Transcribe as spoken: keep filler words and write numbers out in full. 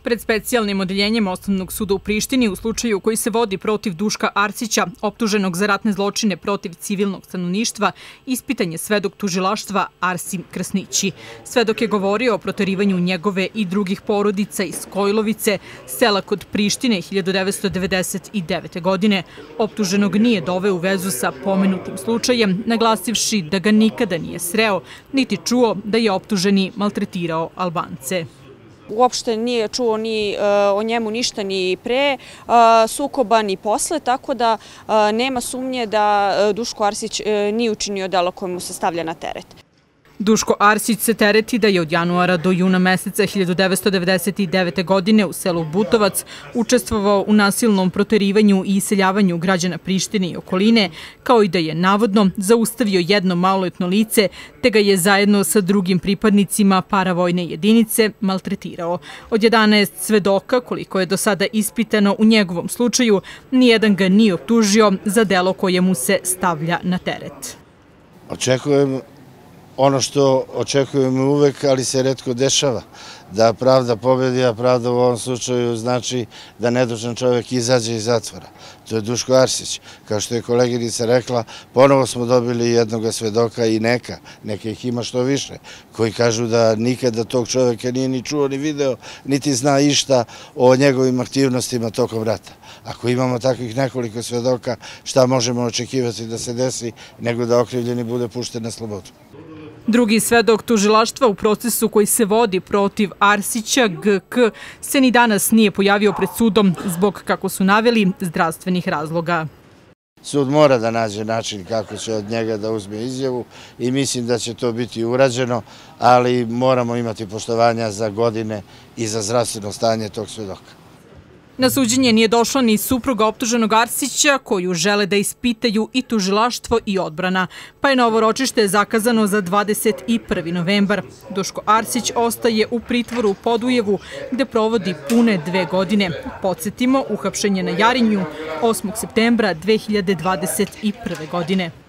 Pred specijalnim odeljenjem Osnovnog suda u Prištini u slučaju koji se vodi protiv Duška Arsića, optuženog za ratne zločine protiv civilnog stanovništva, ispitan je svedok tužilaštva Arsim Krasnići. Svedok je govorio o proterivanju njegove i drugih porodica iz Skojlovice, sela kod Prištine hiljadu devetsto devedeset devete. godine. Optuženog nije doveo u vezu sa pomenutim slučajem, naglasivši da ga nikada nije sreo, niti čuo da je optuženi maltretirao Albance. Uopšte nije čuo ni o njemu ništa ni pre sukoba ni posle, tako da nema sumnje da Duško Arsić nije učinio delo koje mu se stavlja na teret. Duško Arsić se tereti da je od januara do juna meseca hiljadu devetsto devedeset devete. godine u selu Butovac učestvovao u nasilnom proterivanju i iseljavanju građana Prištine i okoline, kao i da je navodno zaustavio jedno maloletno lice, te ga je zajedno sa drugim pripadnicima paravojne jedinice maltretirao. Od jedanaest svedoka, koliko je do sada ispitano u njegovom slučaju, nijedan ga nije optužio za delo koje mu se stavlja na teret. Očekujem ono što očekujemo uvek, ali se retko dešava, da pravda pobedi, a pravda u ovom slučaju znači da nedužan čovjek izađe iz zatvora. To je Duško Arsić. Kao što je koleginica rekla, ponovo smo dobili jednog svedoka i neka, neka ih ima što više, koji kažu da nikada tog čovjeka nije ni čuo, ni video, niti zna išta o njegovim aktivnostima tokom rata. Ako imamo takvih nekoliko svedoka, šta možemo očekivati da se desi, nego da okrivljeni bude pušten na slobodu. Drugi svedok tužilaštva u procesu koji se vodi protiv Arsića, G K, se ni danas nije pojavio pred sudom zbog, kako su naveli, zdravstvenih razloga. Sud mora da nađe način kako će od njega da uzme izjavu i mislim da će to biti urađeno, ali moramo imati poštovanja za godine i za zdravstveno stanje tog svedoka. Na suđenje nije došla ni supruga optuženog Arsića, koju žele da ispitaju i tužilaštvo i odbrana, pa je novo ročište zakazano za dvadeset prvi novembar. Duško Arsić ostaje u pritvoru u Podujevu, gde provodi pune dve godine. Podsjetimo, uhapšen je na Jarinju osmog septembra dve hiljade dvadeset prve. godine.